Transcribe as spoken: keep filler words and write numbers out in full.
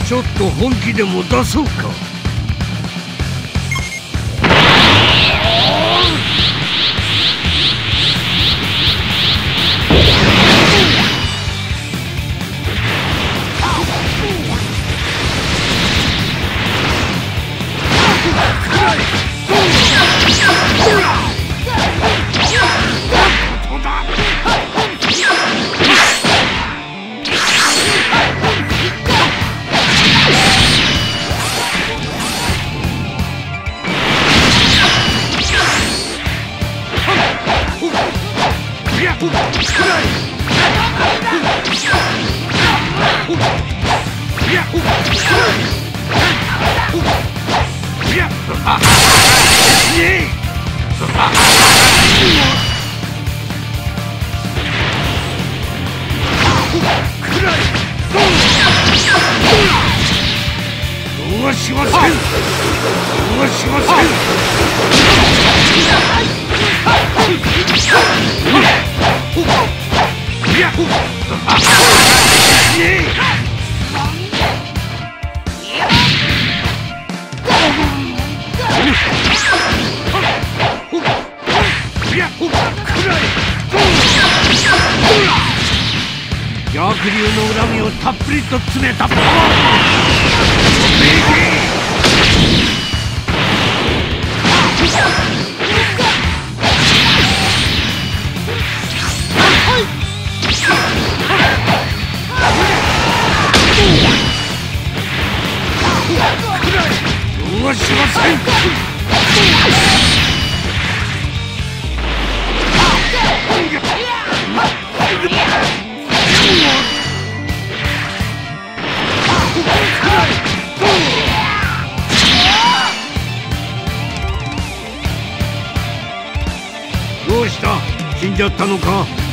ちょっと本気でも出そうか。逃しません。逃しません。逆流の恨みをたっぷりと詰めたパワ逃しません。どうした？死んじゃったのか？